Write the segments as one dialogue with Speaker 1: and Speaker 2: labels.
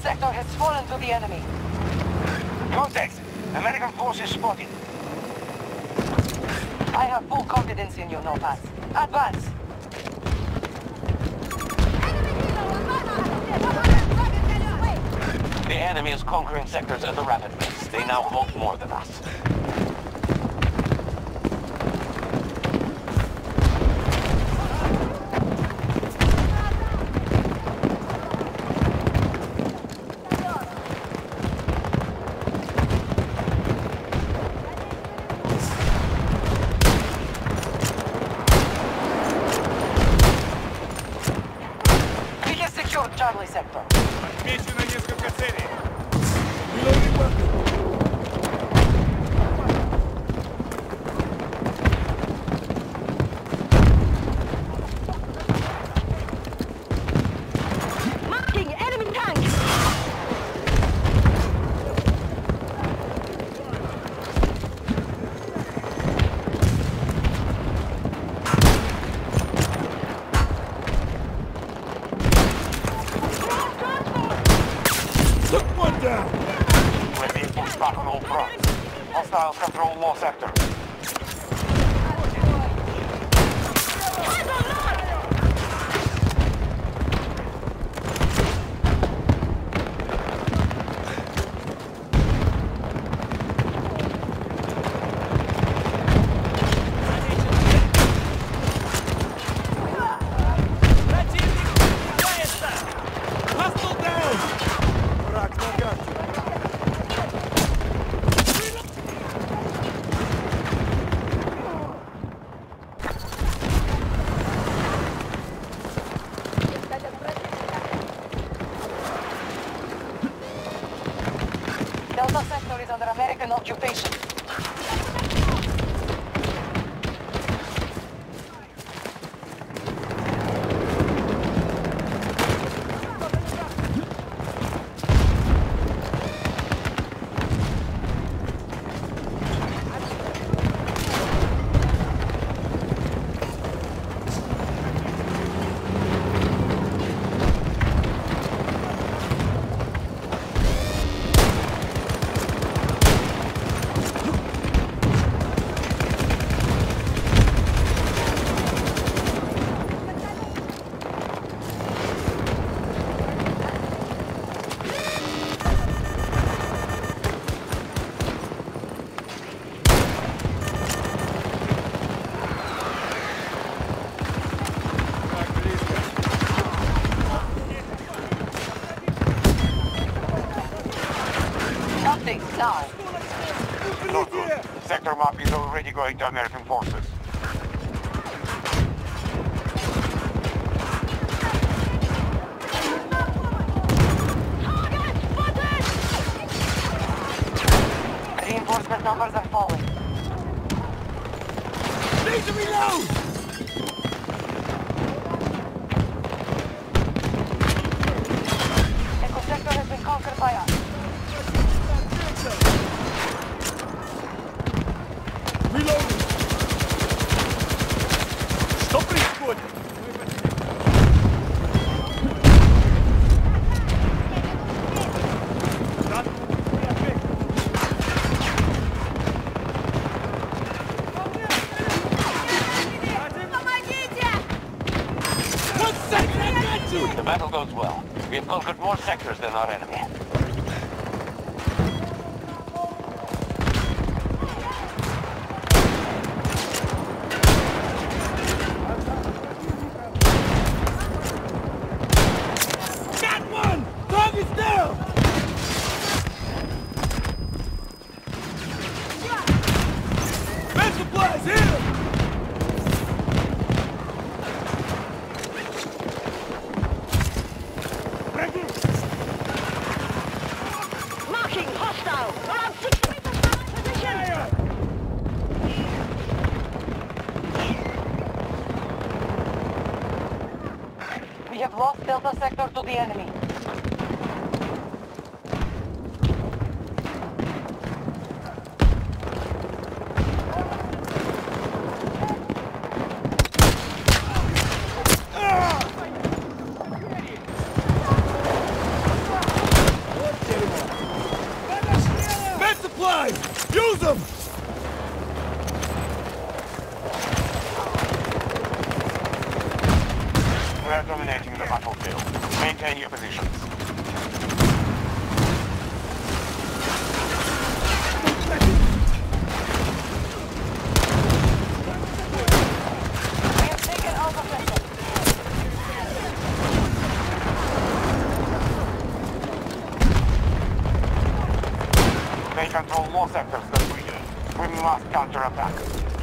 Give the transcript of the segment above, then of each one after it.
Speaker 1: sector has fallen to the enemy.
Speaker 2: Contact! American forces spotted.
Speaker 1: I have full confidence in you, Nopas. Advance!
Speaker 2: The enemy is conquering sectors at a rapid pace. They now hold more than us.
Speaker 1: We have secured Charlie sector.
Speaker 3: Отмечено несколько целей.
Speaker 1: Marking enemy tank!
Speaker 3: Took one down.
Speaker 2: We're being pushed back on all fronts. Hostiles control more sectors.
Speaker 3: Hostile down. Враг на карте.
Speaker 1: Delta sector is under American occupation. Update now.
Speaker 2: Not good. Sector map is already going to American forces.
Speaker 1: Reinforcement numbers are falling.
Speaker 3: Need to reload.
Speaker 1: Echo sector has been conquered by us.
Speaker 3: Reloading. Stop it,
Speaker 2: The battle goes well. We have conquered more sectors than our enemy.
Speaker 3: Got one! Target's down! Med supplies here!
Speaker 1: Marking hostile! Around 6 meters from our position! We have lost Delta sector to the enemy.
Speaker 3: them!
Speaker 2: We are dominating the battlefield. Maintain your positions.
Speaker 1: We have taken Alpha Sector.
Speaker 2: They control more sectors than we do. We must counterattack.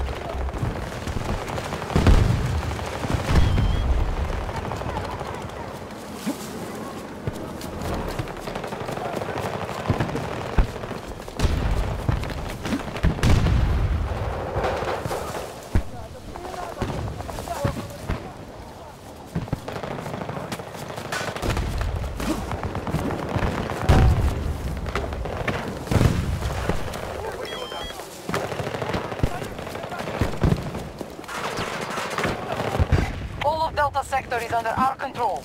Speaker 1: All of Delta Sector is under our control.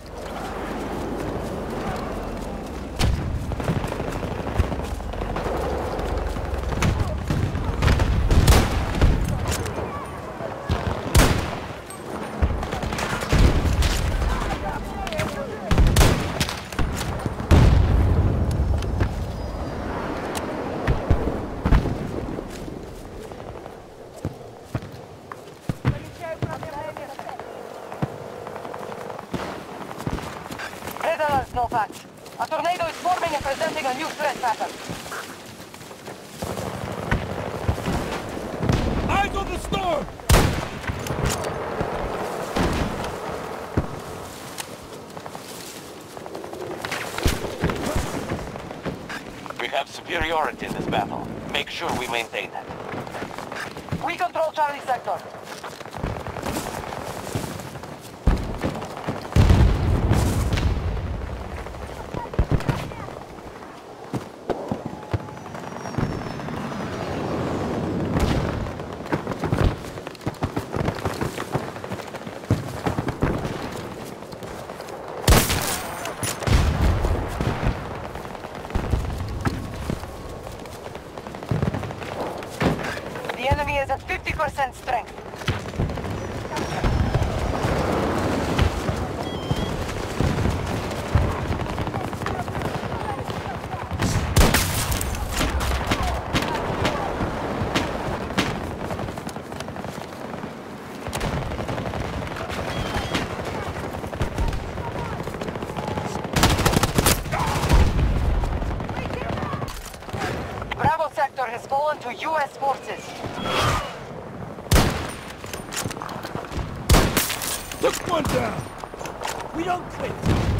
Speaker 1: Red alert, Novak. A tornado is forming and presenting a new threat pattern.
Speaker 3: Eyes on the storm!
Speaker 2: We have superiority in this battle. Make sure we maintain it.
Speaker 1: We control Charlie Sector. The enemy is at 50% strength. Bravo Sector has fallen to U.S. forces.
Speaker 3: Took one down! We don't quit!